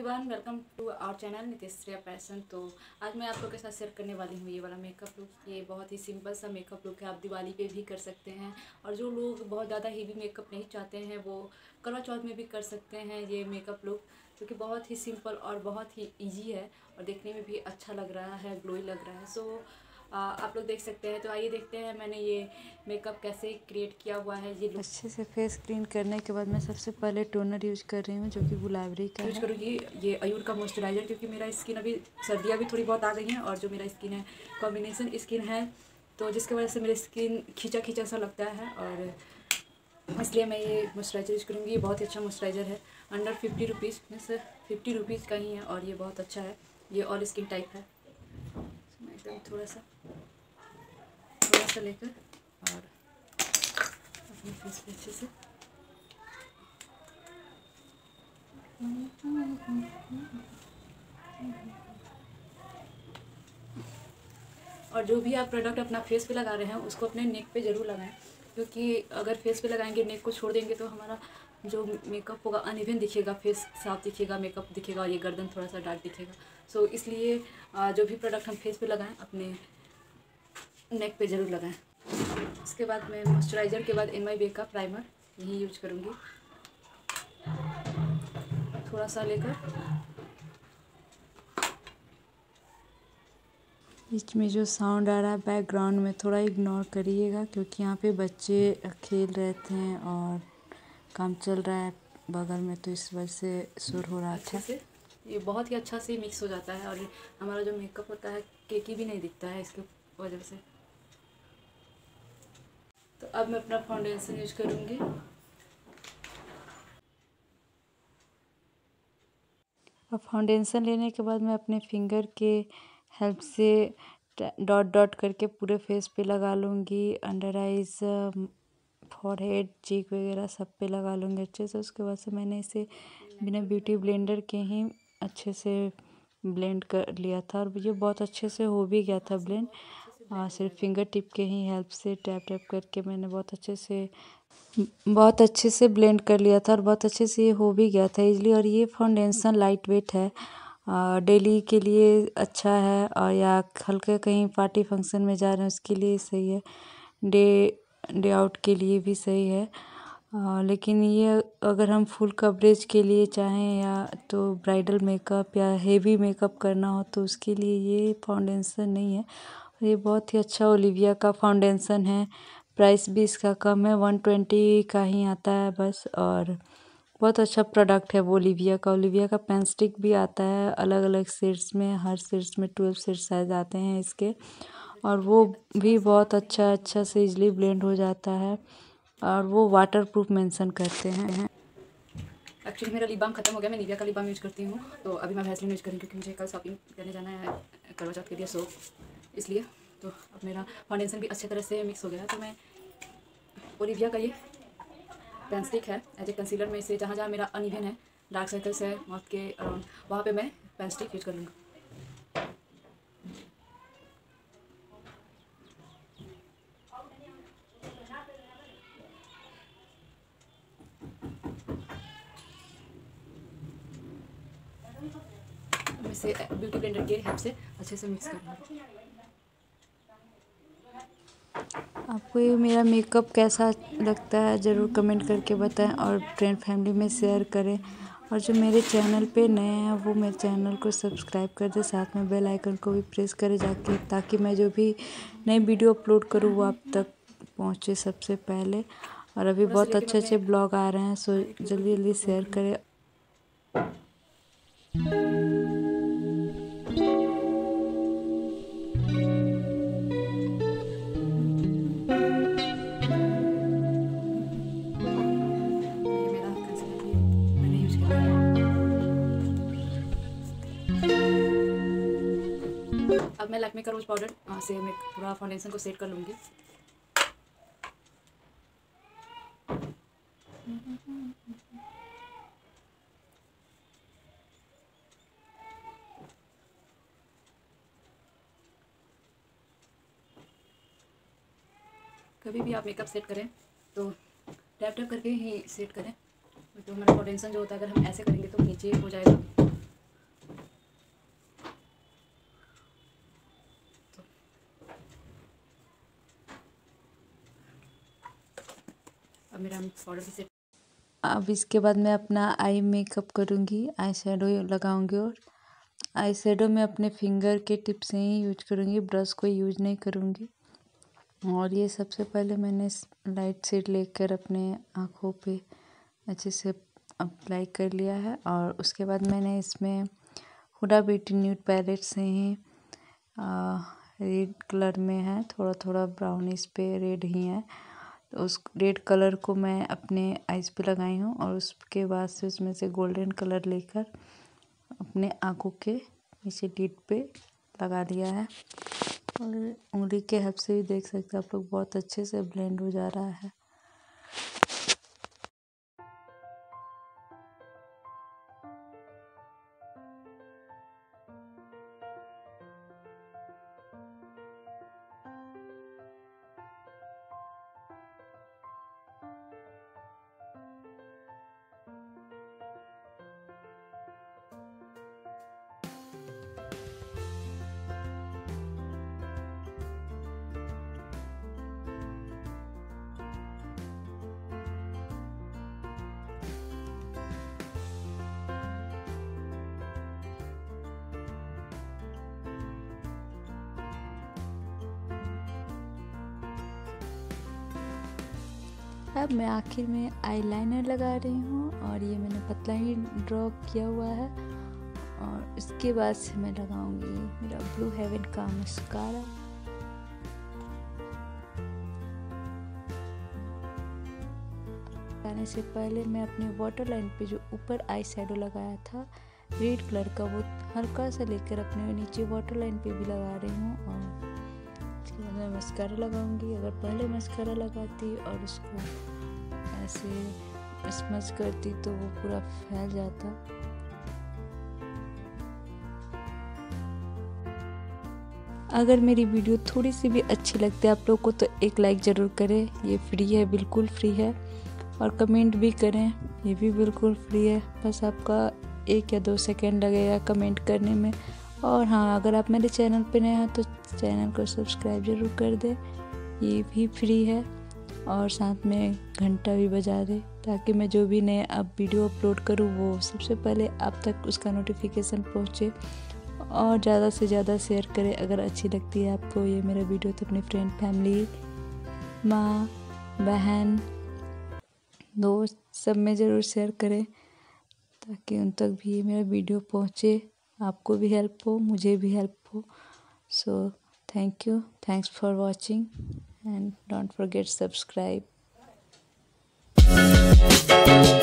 Everyone, welcome to our channel Nitishriya fashion. तो आज मैं आप लोगों के साथ शेयर करने वाली हूँ ये वाला मेकअप लुक। ये बहुत ही सिंपल सा मेकअप लुक है, आप दिवाली पे भी कर सकते हैं। और जो लोग बहुत ज़्यादा हेवी मेकअप नहीं चाहते हैं वो करवा चौथ में भी कर सकते हैं ये मेकअप लुक, क्योंकि बहुत ही सिंपल और बहुत ही ईजी है और देखने में भी अच्छा लग रहा है, ग्लोई लग रहा है। सो आप लोग देख सकते हैं। तो आइए देखते हैं मैंने ये मेकअप कैसे क्रिएट किया हुआ है। ये अच्छे से फेस क्लीन करने के बाद मैं सबसे पहले टोनर यूज कर रही हूँ, जो कि गुलाबरी का यूज है। करूँगी ये अयूर का मॉइस्चराइज़र, क्योंकि मेरा स्किन अभी सर्दियाँ भी थोड़ी बहुत आ गई हैं और जो मेरा स्किन है कॉम्बिनेशन स्किन है, तो जिसकी वजह से मेरी स्किन खींचा खींचा सा लगता है और इसलिए मैं ये मॉइस्चराइज़र यूज करूँगी। ये बहुत ही अच्छा मॉइस्चराइज़र है, अंडर 50 रुपीज़ में से 50 रुपीज़ का ही है और ये बहुत अच्छा है। ये ऑल स्किन टाइप है। मैं एकदम थोड़ा सा लेकर और अपने फेस पे अच्छे से और जो भी आप प्रोडक्ट अपना फेस पे लगा रहे हैं उसको अपने नेक पे ज़रूर लगाएं, क्योंकि अगर फेस पे लगाएंगे नेक को छोड़ देंगे तो हमारा जो मेकअप होगा अनइवन दिखेगा, फेस साफ दिखेगा, मेकअप दिखेगा और ये गर्दन थोड़ा सा डार्क दिखेगा। सो इसलिए जो भी प्रोडक्ट हम फेस पे लगाएं अपने नेक पे ज़रूर लगाएं। इसके बाद मैं मॉइस्चराइज़र के बाद NYB का प्राइमर यही यूज करूँगी, थोड़ा सा लेकर। बीच में जो साउंड आ रहा है बैकग्राउंड में थोड़ा इग्नोर करिएगा, क्योंकि यहाँ पे बच्चे खेल रहे थे और काम चल रहा है बगल में, तो इस वजह से शोर हो रहा था। से ये बहुत ही अच्छा से मिक्स हो जाता है और हमारा जो मेकअप होता है केकी भी नहीं दिखता है इसके वजह से। तो अब मैं अपना फाउंडेशन यूज करूँगी। अब फाउंडेशन लेने के बाद मैं अपने फिंगर के हेल्प से डॉट डॉट करके पूरे फेस पे लगा लूँगी। अंडर आइज़, फॉरहेड, चीक वगैरह सब पे लगा लूँगी अच्छे से। उसके बाद से मैंने इसे बिना ब्यूटी ब्लेंडर के ही अच्छे से ब्लेंड कर लिया था और ये बहुत अच्छे से हो भी गया था ब्लेंड। सिर्फ फिंगर टिप के ही हेल्प से टैप टैप करके मैंने बहुत अच्छे से ब्लेंड कर लिया था और बहुत अच्छे से ये हो भी गया था इजली। और ये फाउंडेशन लाइट वेट है, डेली के लिए अच्छा है, और या हल्के कहीं पार्टी फंक्शन में जा रहे हैं उसके लिए सही है, डे आउट के लिए भी सही है। लेकिन ये अगर हम फुल कवरेज के लिए चाहें या तो ब्राइडल मेकअप या हेवी मेकअप करना हो तो उसके लिए ये फाउंडेशन नहीं है। ये बहुत ही अच्छा ओलिविया का फाउंडेशन है, प्राइस भी इसका कम है, 120 का ही आता है बस। और बहुत अच्छा प्रोडक्ट है वो ओलिविया का। ओलिविया का पेन स्टिक भी आता है अलग अलग शेड्स में, हर शेड्स में 12 शेड साइज आते हैं इसके, और वो भी बहुत अच्छा से इजली ब्लेंड हो जाता है और वो वाटर प्रूफ मेंशन करते हैं। एक्चुअली मेरा लिप बाम खत्म हो गया, मैं निविया का लिप बाम यूज करती हूँ, तो अभी मैं वैसलीन यूज करूँगी क्योंकि मुझे कल शॉपिंग करने जाना है करवा चौथ के लिए, सो इसलिए। तो अब मेरा फाउंडेशन भी अच्छे तरह से मिक्स हो गया है, तो मैं ओलिविया का ये पेन स्टिक है एज ए कंसीलर में इसे जहाँ जहाँ मेरा अनइवन है, डार्क सर्कल्स है माउथ के अराउंड, वहाँ पे मैं पेन स्टिक यूज कर लूँगा। मैं इसे ब्यूटी ब्लेंडर के हेल्प से अच्छे से मिक्स कर लूँगी। आपको ये मेरा मेकअप कैसा लगता है ज़रूर कमेंट करके बताएं और फ्रेंड फैमिली में शेयर करें। और जो मेरे चैनल पे नए हैं वो मेरे चैनल को सब्सक्राइब कर दें, साथ में बेल आइकन को भी प्रेस करें जाके, ताकि मैं जो भी नई वीडियो अपलोड करूँ वो आप तक पहुँचे सबसे पहले। और अभी बहुत अच्छे ब्लॉग आ रहे हैं, सो जल्दी जल्दी शेयर करें। अब मैं लैक्मे का रोज पाउडर से मैं पूरा फाउंडेशन को सेट कर लूँगी। कभी भी आप मेकअप सेट करें तो टैप टैप करके ही सेट करें, तो हमारा फाउंडेशन जो होता है अगर हम ऐसे करेंगे तो नीचे हो जाएगा अब मेरा पाउडर भी सेट। अब इसके बाद मैं अपना आई मेकअप करूँगी, आई शेडो लगाऊँगी और आई शेडो में अपने फिंगर के टिप से ही यूज करूँगी, ब्रश को यूज नहीं करूँगी। और ये सबसे पहले मैंने लाइट शेड लेकर अपने आँखों पे अच्छे से अप्लाई कर लिया है। और उसके बाद मैंने इसमें हुडा ब्यूटी न्यूड पैलेट से ही रेड कलर में है, थोड़ा थोड़ा ब्राउन इस पे रेड ही है, तो उस रेड कलर को मैं अपने आईज पे लगाई हूँ। और उसके बाद से उसमें से गोल्डन कलर लेकर अपने आँखों के नीचे लिड पे लगा लिया है। और उंगली के हेल्प से भी देख सकते हैं आप लोग, बहुत अच्छे से ब्लेंड हो जा रहा है। अब मैं आखिर में आईलाइनर लगा रही हूँ और ये मैंने पतला ही ड्रॉ किया हुआ है। और इसके बाद से मैं लगाऊंगी मेरा ब्लू हेवन का मस्कारा। लगाने से पहले मैं अपने वाटर लाइन पे जो ऊपर आई शेडो लगाया था रेड कलर का, वो हल्का सा लेकर अपने नीचे वाटर लाइन पे भी लगा रही हूँ। और इसके बाद मैं मस्कारा लगाऊंगी। अगर पहले मस्कारा लगाती और उसको ऐसे स्मच करती तो वो पूरा फैल जाता। अगर मेरी वीडियो थोड़ी सी भी अच्छी लगती है आप लोग को तो एक लाइक ज़रूर करें, ये फ्री है, बिल्कुल फ्री है। और कमेंट भी करें, ये भी बिल्कुल फ्री है, बस आपका 1 या 2 सेकंड लगेगा कमेंट करने में। और हाँ, अगर आप मेरे चैनल पे नए हैं तो चैनल को सब्सक्राइब ज़रूर कर दें, ये भी फ्री है। और साथ में घंटा भी बजा दें ताकि मैं जो भी नए अब वीडियो अपलोड करूँ वो सबसे पहले आप तक उसका नोटिफिकेशन पहुँचे। और ज़्यादा से ज़्यादा शेयर करें अगर अच्छी लगती है आपको ये मेरा वीडियो तो अपनी फ्रेंड, फैमिली, माँ, बहन, दोस्त सब में ज़रूर शेयर करें ताकि उन तक भी ये मेरा वीडियो पहुँचे, आपको भी हेल्प हो, मुझे भी हेल्प हो। So thank you, thanks for watching and don't forget subscribe.